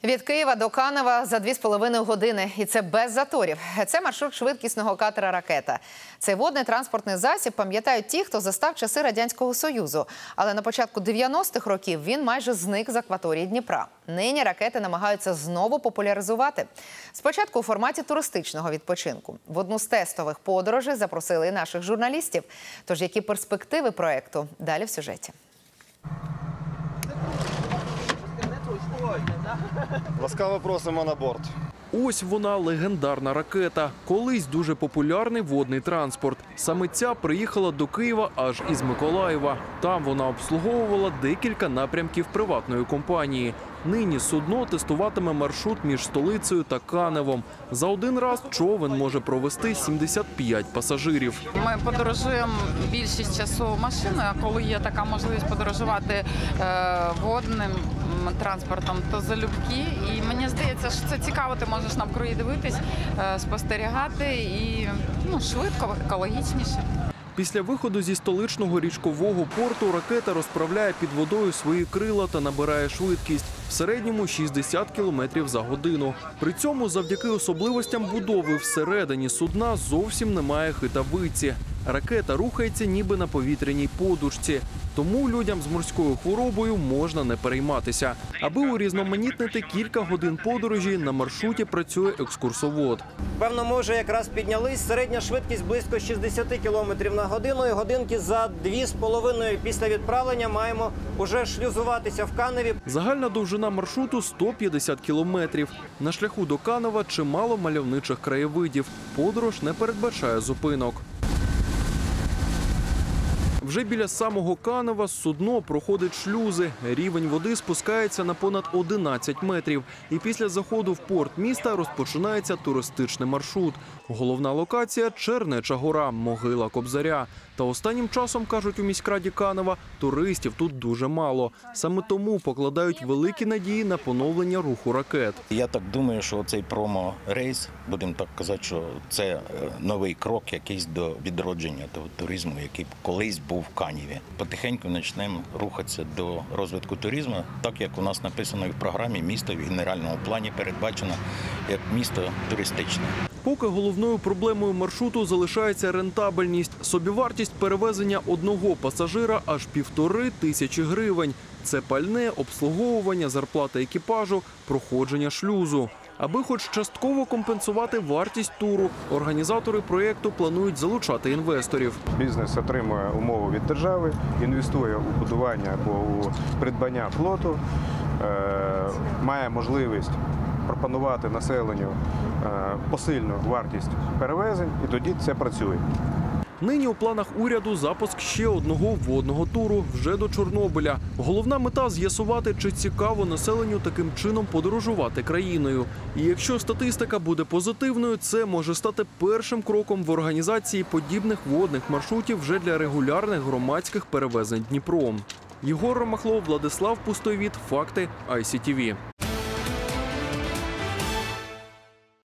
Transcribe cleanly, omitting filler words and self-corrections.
Від Києва до Канева за 2,5 години. І це без заторів. Це маршрут швидкісного катера «Ракета». Цей водний транспортний засіб пам'ятають ті, хто застав часи Радянського Союзу. Але на початку 90-х років він майже зник з акваторії Дніпра. Нині ракети намагаються знову популяризувати. Спочатку у форматі туристичного відпочинку. В одну з тестових подорожей запросили і наших журналістів. Тож які перспективи проєкту? Далі в сюжеті. Ласкаво просимо на борт. Ось вона, легендарна ракета. Колись дуже популярний водний транспорт. Саме ця приїхала до Києва аж із Миколаєва. Там вона обслуговувала декілька напрямків приватної компанії. Нині судно тестуватиме маршрут між столицею та Каневом. За один раз човен може провести 75 пасажирів. Ми подорожуємо більшість часу машиною, а коли є така можливість подорожувати водним транспортом, то залюбки. І мені здається, що це цікаво, ти можеш навкруги дивитись, спостерігати і швидко, екологічніше. Після виходу зі столичного річкового порту ракета розправляє під водою свої крила та набирає швидкість – в середньому 60 км за годину. При цьому завдяки особливостям будови всередині судна зовсім немає хитавиці. Ракета рухається ніби на повітряній подушці. Тому людям з морською хворобою можна не перейматися. Аби урізноманітнити кілька годин подорожі, на маршруті працює екскурсовод. Певно, ми вже якраз піднялись. Середня швидкість близько 60 км на годину. І годинки за 2,5 після відправлення маємо уже шлюзуватися в Каневі. Загальна довжина маршруту – 150 кілометрів. На шляху до Канева чимало мальовничих краєвидів. Подорож не передбачає зупинок. Вже біля самого Канева судно проходить шлюзи. Рівень води спускається на понад 11 метрів. І після заходу в порт міста розпочинається туристичний маршрут. Головна локація – Чернеча гора, могила Кобзаря. Та останнім часом, кажуть у міськраді Канева, туристів тут дуже мало. Саме тому покладають великі надії на поновлення руху ракет. Я так думаю, що цей промо-рейс, будемо так казати, що це новий крок якийсь до відродження того туризму, який колись був в Каневі. Потихеньку почнемо рухатися до розвитку туризму, так як у нас написано в програмі, місто в генеральному плані передбачено як місто туристичне. Поки головною проблемою маршруту залишається рентабельність. Собівартість перевезення одного пасажира – аж 1500 гривень. Це пальне, обслуговування, зарплата екіпажу, проходження шлюзу. Аби хоч частково компенсувати вартість туру, організатори проєкту планують залучати інвесторів. Бізнес отримує умову від держави, інвестує у будування або у придбання флоту, має можливість пропонувати населенню посильну вартість перевезень, і тоді це працює. Нині у планах уряду запуск ще одного водного туру вже до Чорнобиля. Головна мета – з'ясувати, чи цікаво населенню таким чином подорожувати країною. І якщо статистика буде позитивною, це може стати першим кроком в організації подібних водних маршрутів вже для регулярних громадських перевезень Дніпром. Єгор Ромахлов, Владислав Пустойвіт, Факти, ICTV.